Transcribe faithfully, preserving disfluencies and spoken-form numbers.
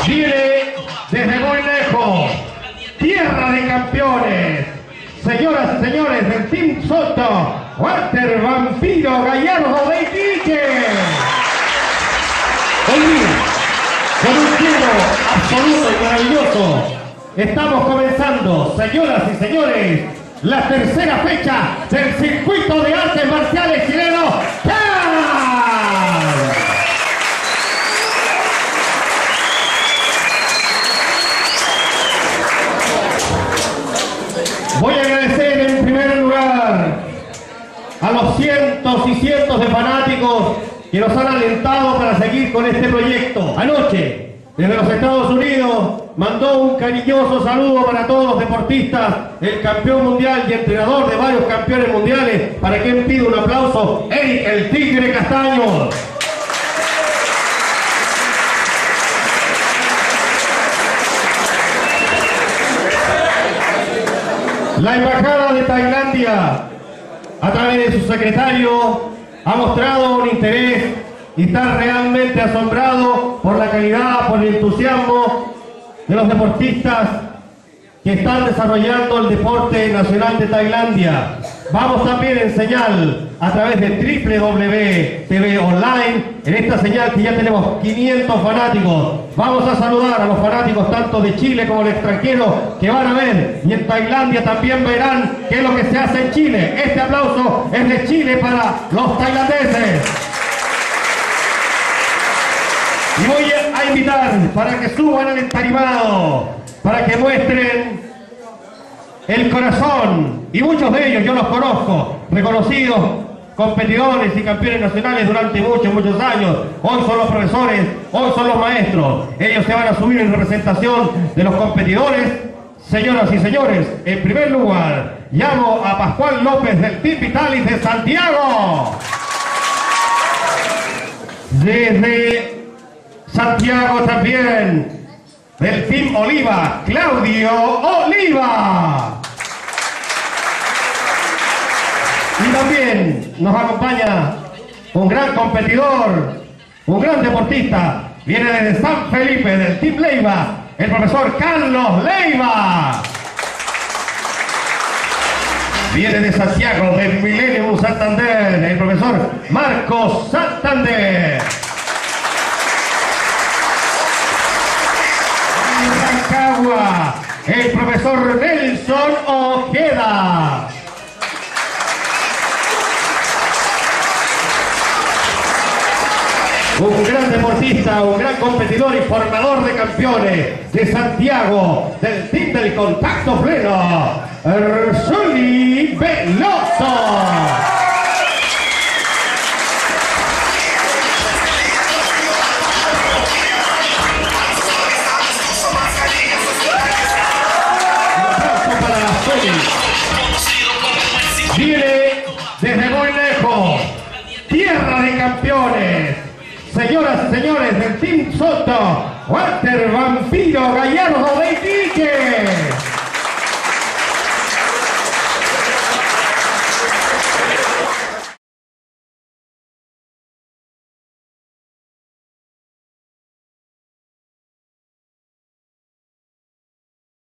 Viene desde muy lejos, tierra de campeones. Señoras y señores del Team Soto, Walter Vampiro Gallardo de Iquique. Hoy día, con un cielo absoluto y maravilloso, estamos comenzando, señoras y señores, la tercera fecha del circuito de artes marciales chileno. Voy a agradecer en primer lugar a los cientos y cientos de fanáticos que nos han alentado para seguir con este proyecto. Anoche, desde los Estados Unidos, mandó un cariñoso saludo para todos los deportistas, el campeón mundial y entrenador de varios campeones mundiales, para quien pido un aplauso, Eric el Tigre Castaño. La Embajada de Tailandia, a través de su secretario, ha mostrado un interés y está realmente asombrado por la calidad, por el entusiasmo de los deportistas que están desarrollando el deporte nacional de Tailandia. Vamos también en señal a través de doble u doble u doble u punto t v online, en esta señal que ya tenemos quinientos fanáticos. Vamos a saludar a los fanáticos tanto de Chile como del extranjero que van a ver, y en Tailandia también verán qué es lo que se hace en Chile. Este aplauso es de Chile para los tailandeses. Y voy a invitar para que suban al entarimado, para que muestren el corazón, y muchos de ellos yo los conozco, reconocidos competidores y campeones nacionales durante muchos, muchos años. Hoy son los profesores, hoy son los maestros. Ellos se van a subir en representación de los competidores. Señoras y señores, en primer lugar, llamo a Pascual López del Team Vitalis de Santiago. Desde Santiago también, del Team Oliva, Claudio Oliva. Y también nos acompaña un gran competidor, un gran deportista, viene desde San Felipe, del Team Leiva, el profesor Carlos Leiva. Viene de Santiago, del Millennium Santander, el profesor Marcos Santander. De Rancagua, el profesor Nelson Ojeda. Un gran deportista, un gran competidor y formador de campeones de Santiago, del Team del Contacto Pleno, Erzuli Veloso. Viene desde muy lejos, tierra de campeones. Señoras y señores del Team Soto, Walter Vampiro Gallardo de Iquique.